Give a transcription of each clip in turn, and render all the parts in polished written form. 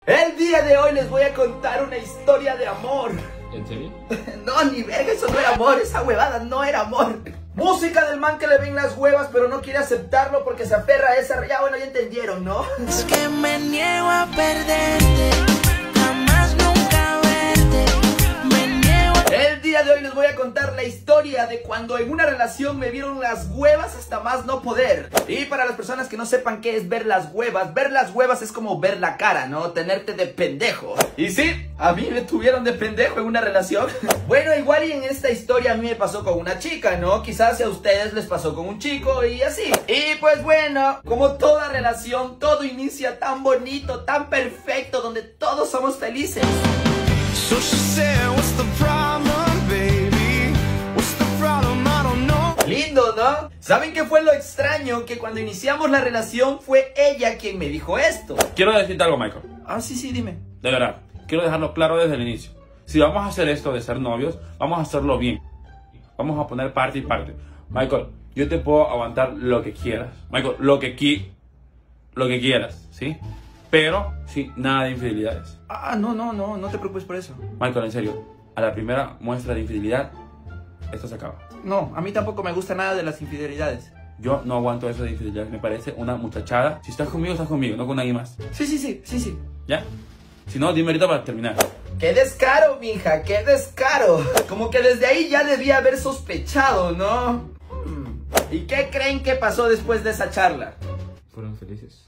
El día de hoy les voy a contar una historia de amor. ¿En serio? No, ni verga, eso no era amor, esa huevada no era amor. Música del man que le ven las huevas pero no quiere aceptarlo porque se aferra a esa... Ya bueno, ya entendieron, ¿no? Es que me niego a perderte, jamás nunca verte, me niego. El día de hoy les voy a contar la historia de cuando en una relación me vieron las huevas hasta más no poder. Y para las personas que no sepan qué es ver las huevas es como ver la cara, ¿no? Tenerte de pendejo. Y sí, a mí me tuvieron de pendejo en una relación. Bueno, igual y en esta historia a mí me pasó con una chica, ¿no? Quizás a ustedes les pasó con un chico y así. Y pues bueno, como toda relación, todo inicia tan bonito, tan perfecto, donde todos somos felices. So she said, what's the problem, baby? What's the problem? I don't know. Lindo, ¿no? ¿Saben qué fue lo extraño? Que cuando iniciamos la relación fue ella quien me dijo esto. Quiero decirte algo, Michael. Ah, sí, dime. De verdad, quiero dejarlo claro desde el inicio. Si vamos a hacer esto de ser novios, vamos a hacerlo bien. Vamos a poner parte y parte. Michael, yo te puedo aguantar lo que quieras. Michael, lo que quieras, ¿sí? Pero, sí, nada de infidelidades. Ah, no te preocupes por eso. Michael, en serio, a la primera muestra de infidelidad, esto se acaba. No, a mí tampoco me gusta nada de las infidelidades. Yo no aguanto eso de infidelidad, me parece una muchachada. Si estás conmigo, no con nadie más. Sí. ¿Ya? Si no, dime ahorita para terminar. ¡Qué descaro, mija! ¡Qué descaro! Como que desde ahí ya debía haber sospechado, ¿no? ¿Y qué creen que pasó después de esa charla? Fueron felices.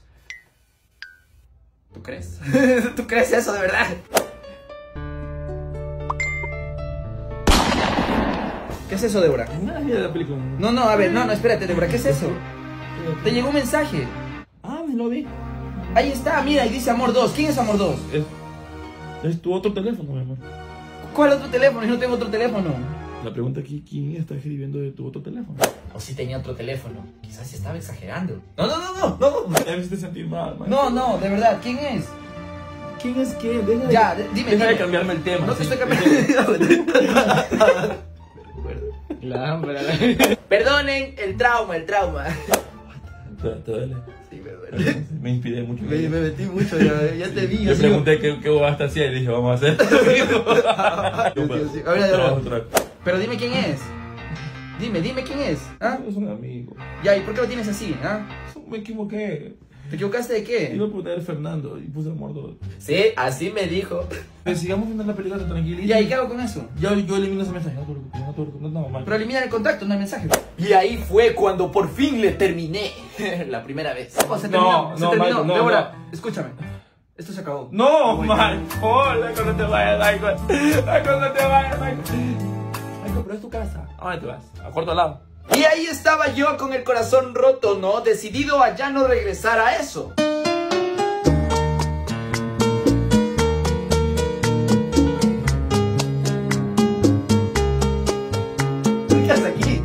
¿Tú crees? ¿Tú crees eso de verdad? ¿Qué es eso, Débora? La película. No, a ver, no, espérate, Débora, ¿qué es eso? Te llegó un mensaje. Ah, me lo vi. Ahí está, mira, y dice Amor 2. ¿Quién es Amor 2? Es tu otro teléfono, mi amor. ¿Cuál otro teléfono? Yo no tengo otro teléfono. La pregunta aquí, ¿quién está escribiendo de tu otro teléfono? O si tenía otro teléfono. Quizás estaba exagerando. No. Me hiciste sentir mal, man. No, de verdad, ¿quién es? ¿Quién es qué? Dime. Deja de cambiarme el tema. No te ¿sí? estoy cambiando. Perdonen el trauma. ¿Te duele? Sí, me duele. Me inspiré mucho. Me metí mucho, ya te vi. Yo pregunté qué voy a estar haciendo y dije, vamos a hacer. Sí. A ver. Otra vez. Pero dime quién es. Dime quién es. ¿Ah? Es un amigo. Ya, ¿y por qué lo tienes así? ¿Ah? Me equivoqué. ¿Te equivocaste de qué? Iba a poner Fernando y puse Amor 2. Sí, así me dijo. Pero sigamos viendo la película tranquilita. Ya, ¿y qué hago con eso? Yo elimino ese mensaje. No, mal. Pero elimina el contacto, no el mensaje. Y ahí fue cuando por fin le terminé. La primera vez. Se terminó. Michael, no, Débora, escúchame. Esto se acabó. No, Michael, no te vayas, Michael, pero es tu casa. ¿A dónde te vas? A cuarto lado. Y ahí estaba yo con el corazón roto, ¿no? Decidido a ya no regresar a eso. ¿Qué haces aquí?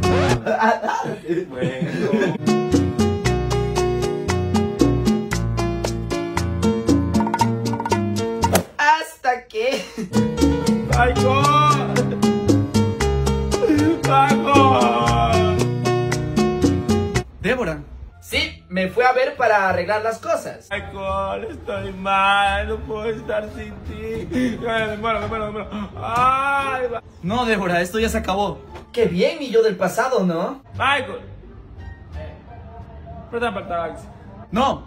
Bueno. Hasta que... Débora. Sí, me fue a ver para arreglar las cosas. Michael, estoy mal, no puedo estar sin ti. Me muero. Ay, No, Débora, esto ya se acabó. Qué bien, mi yo del pasado, ¿no? Michael. Presta para el taxi. No.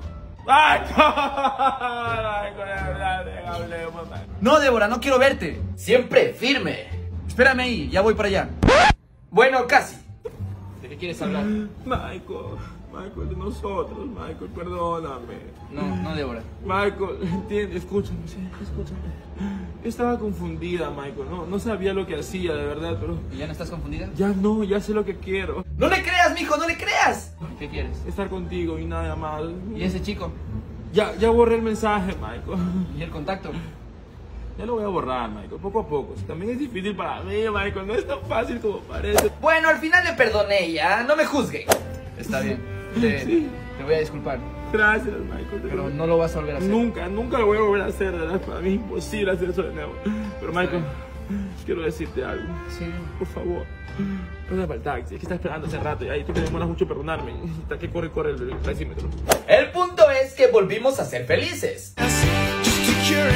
No, Débora, no quiero verte. Siempre firme. Espérame ahí, ya voy para allá. Bueno, casi. ¿De qué quieres hablar? Michael, de nosotros, Michael, perdóname. No, Débora. Michael, entiende, escúchame. Estaba confundida, Michael, no sabía lo que hacía, de verdad, pero... ¿Y ya no estás confundida? Ya sé lo que quiero. ¡No le creas, mijo, no le creas! ¿Qué quieres? Estar contigo y nada más. ¿Y ese chico? Ya borré el mensaje, Michael. ¿Y el contacto? Ya lo voy a borrar, Michael, poco a poco. También es difícil para mí, Michael, no es tan fácil como parece. Bueno, al final le perdoné ya, no me juzguen. Está bien, te voy a disculpar. Gracias, Michael. Pero no lo vas a volver a hacer. Nunca lo voy a volver a hacer, de verdad. Para mí es imposible hacer eso de nuevo. Pero, Michael, quiero decirte algo. Sí. Por favor, pasa para el taxi. Es que está esperando hace rato y ahí tú te demoras mucho en perdonarme. Hasta que corre el taxímetro. El punto es que volvimos a ser felices. Just to cure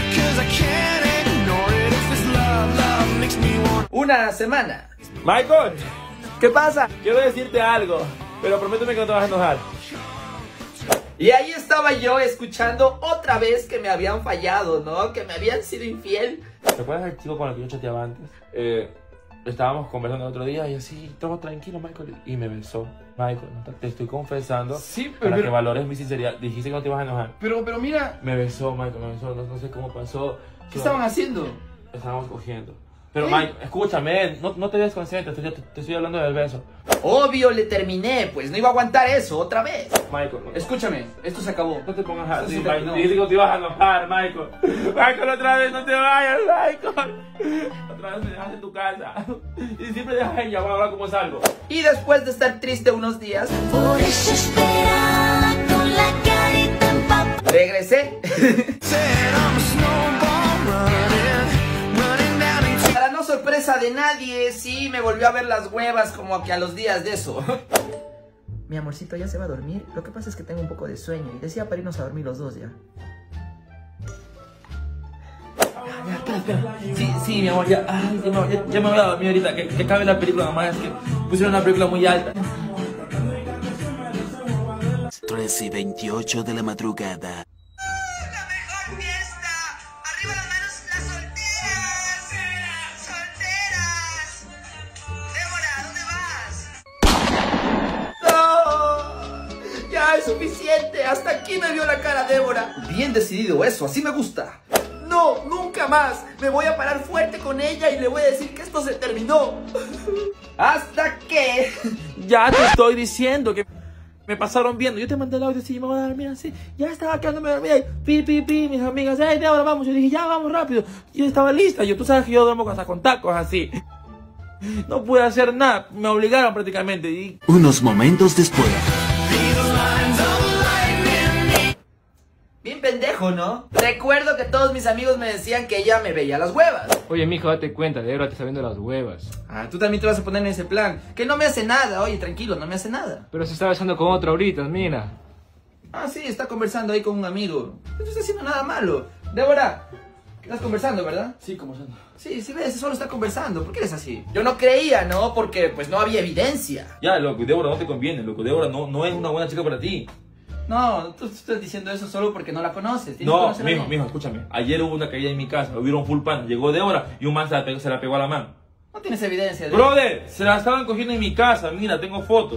una semana. Michael, ¿Qué pasa? quiero decirte algo, pero prométeme que no te vas a enojar. Y ahí estaba yo escuchando otra vez que me habían fallado, ¿no? Que me habían sido infiel. ¿Te acuerdas del chico con el que yo chateaba antes? Estábamos conversando el otro día y así, todo tranquilo, Michael. Y me besó. Michael, te estoy confesando Sí, para que valores mi sinceridad. Dijiste que no te ibas a enojar. Pero mira, Me besó, Michael, me besó. No sé cómo pasó. ¿qué estaban haciendo? Estábamos cogiendo. Pero, ¿Qué? Mike, escúchame, no te desconcentres, te estoy hablando del beso. Obvio, le terminé, pues no iba a aguantar eso otra vez. Michael, Escúchame, esto se acabó. no te pongas Esto así, se Michael. terminó. Dijiste que no te ibas a enojar, Michael. Michael, otra vez no te vayas, Michael. Otra vez me dejas en tu casa. Y siempre dejas en llamar, ahora cómo salgo. Y después de estar triste unos días, Por eso esperaba con la carita empapada. regresé. Para no sorpresa de nadie, sí me volvió a ver las huevas como que a los días de eso. Mi amorcito ya se va a dormir. Lo que pasa es que tengo un poco de sueño y decía para irnos a dormir los dos ya. Sí, mi amor, ya, ya me voy a dormir ahorita. Que acabe la película, nomás es que pusieron una película muy alta. 13:28 de la madrugada. ¡La mejor fiesta! ¡Arriba las manos las solteras! ¡Solteras! Débora, ¿dónde vas? ¡No! Ya es suficiente. Hasta aquí me vio la cara Débora. Bien decidido eso, así me gusta. No, nunca más. Me voy a parar fuerte con ella y le voy a decir que esto se terminó. Hasta que... Ya te estoy diciendo que me pasaron viendo. Yo te mandé el audio así, me voy a dormir así. Ya estaba quedándome dormida. Y mis amigas, de ahora vamos. Yo dije, ya vamos rápido. Yo estaba lista. Tú sabes que yo duermo hasta con tacos así. No pude hacer nada. Me obligaron prácticamente. Y Unos momentos después. Bien pendejo, ¿no? Recuerdo que todos mis amigos me decían que ella me veía las huevas. Oye, mijo, date cuenta, Débora te está viendo las huevas. Ah, tú también te vas a poner en ese plan. Que no me hace nada, oye, tranquilo, no me hace nada. Pero se está besando con otro ahorita, mira. Ah, sí, está conversando ahí con un amigo. No está haciendo nada malo. Débora, estás conversando, ¿verdad? sí, como son. Sí, sí ves, solo está conversando. ¿Por qué eres así? Yo no creía, ¿no? Porque pues no había evidencia. Ya, loco, Débora no te conviene. Loco, Débora no es una buena chica para ti. No, tú estás diciendo eso solo porque no la conoces. Tienes que No, conocerla bien. mijo, escúchame. Ayer hubo una caída en mi casa. Hubieron full pan. Llegó Débora y un man se la pegó a la mano. No tienes evidencia de Brother, se la estaban cogiendo en mi casa. Mira, tengo fotos.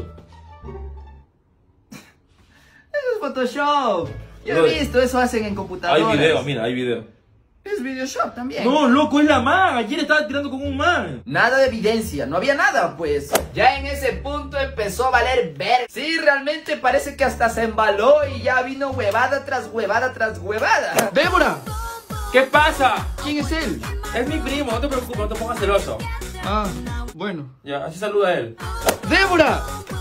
Eso es Photoshop. Yo he Brother, visto, eso hacen en Hay computadoras. video, mira, hay video. Es Videoshop también. No, loco, es la man. Ayer estaba tirando con un man. Nada de evidencia, no había nada, pues. Ya en ese punto empezó a valer ver. Sí, realmente parece que hasta se embaló y ya vino huevada tras huevada tras huevada. ¡Débora! ¿Qué pasa? ¿Quién es él? Es mi primo, no te preocupes, no te pongas celoso. Ah, bueno. Ya, así saluda a él. ¡Débora!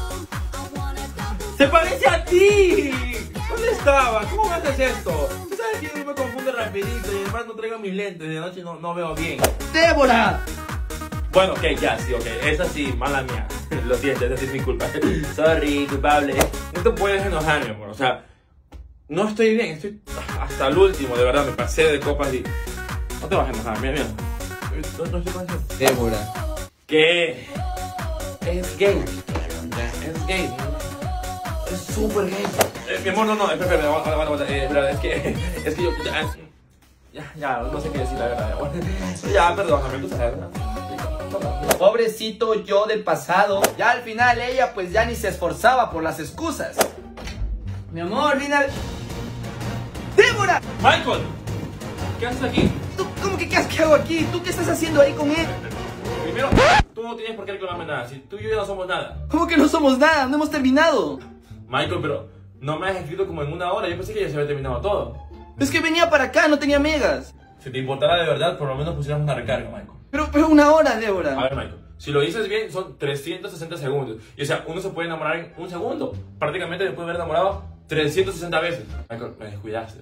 ¡Se parece a ti! ¿Dónde estaba? ¿Cómo me haces esto? Tú sabes que yo me confundo rapidito y además no traigo mis lentes, de noche no veo bien. ¡Débora! Bueno, ok, ya, sí, ok. Esa sí, mala mía. Lo siento, esa sí es mi culpa. Sorry, culpable. No te puedes enojar, mi amor. O sea, no estoy bien, estoy hasta el último, de verdad. Me pasé de copas y... No te vas a enojar, mira. No estoy pasando. Débora. ¿Qué? Es gay. Es gay. Es súper gay. Mi amor, no, espera, aguanta. Espera, es que yo... Ya, no sé qué decir, la verdad. Ya, perdóname, tú sabes, ¿verdad? Pobrecito yo del pasado. Ya al final ella pues ya ni se esforzaba por las excusas. Mi amor, vine. ¡Débora! Michael, ¿qué haces aquí? ¿Cómo que qué hago aquí? ¿Tú qué estás haciendo ahí con él? Primero, tú no tienes por qué reclamarme nada. Si tú y yo ya no somos nada. ¿Cómo que no somos nada? No hemos terminado. Michael, pero no me has escrito como en una hora. Yo pensé que ya se había terminado todo. Es que venía para acá, no tenía megas. Si te importara de verdad, por lo menos pusiéramos una recarga, Michael. Pero una hora, A Débora. ver, Michael, si lo dices bien, son 360 segundos. Y o sea, uno se puede enamorar en un segundo. Prácticamente después de haber enamorado 360 veces. Michael, me descuidaste.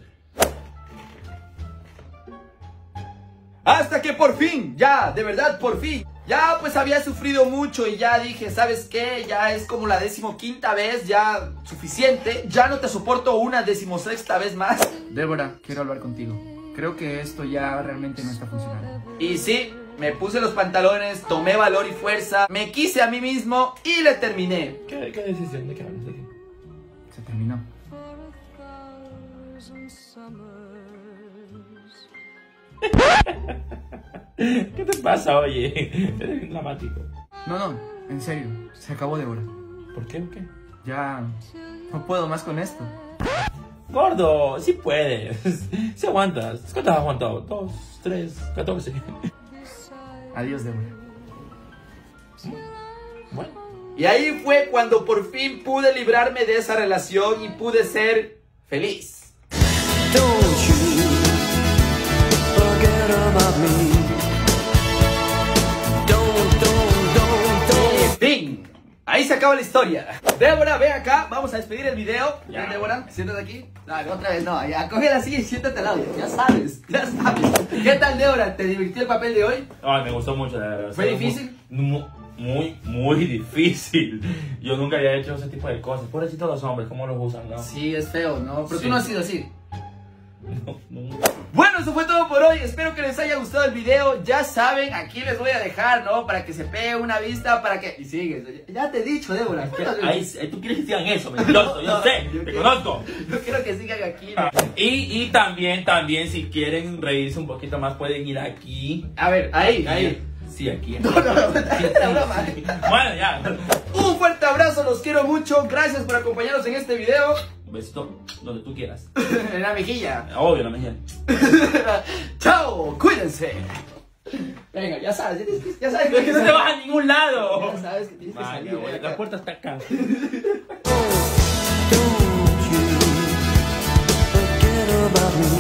Hasta que por fin, ya, de verdad, por fin. Ya pues había sufrido mucho y ya dije, ¿sabes qué? Ya es como la 15ª vez, ya suficiente. Ya no te soporto una 16ª vez más. Débora, quiero hablar contigo. Creo que esto ya realmente no está funcionando. Y sí, me puse los pantalones, tomé valor y fuerza, me quise a mí mismo y le terminé. ¿Qué decisión? ¿De qué hablas? ¿De qué? Se terminó. ¿Qué te pasa, oye? Eres bien dramático. No, en serio, se acabó Débora. ¿Por qué o qué? Ya no puedo más con esto. Gordo, sí puedes. Sí aguantas. ¿Cuántas has aguantado? 2, 3, 14. Adiós, Débora. Bueno. Y ahí fue cuando por fin pude librarme de esa relación y pude ser feliz. Don't you forget about me. Y fin. Ahí se acaba la historia. Débora, ve acá. Vamos a despedir el video. Ya. Débora, siéntate aquí. No, otra vez no. Ya, coge la silla y siéntate al lado. Ya sabes. ¿Qué tal, Débora? ¿Te divirtió el papel de hoy? Ay, me gustó mucho, la verdad. ¿Fue difícil? Muy difícil. Yo nunca había hecho ese tipo de cosas. Pobrecitos los hombres, ¿cómo los usan, no? Sí, es feo, ¿no? Pero Sí. tú no has sido así. No. Bueno, eso fue todo por hoy. Espero que les haya gustado el video. Ya saben, aquí les voy a dejar, ¿no? Para que se pegue una vista, para que... Y sigues. Ya te he dicho, Débora. Tú quieres que sigan eso, mentiroso. Yo sé, yo te quiero- conozco. No quiero que sigan aquí, ¿no? Y también, si quieren reírse un poquito más, pueden ir aquí. A ver, ahí. Sí, aquí. No, era broma. Bueno, ya. Un fuerte abrazo, los quiero mucho. Gracias por acompañarnos en este video. Un besito donde tú quieras. En la mejilla. Obvio, la mejilla. Chao, cuídense. Venga, ya sabes que No te vas a ningún lado. Ya sabes que tienes que Vaya, salir. güey, la puerta está acá. Don't you forget about me.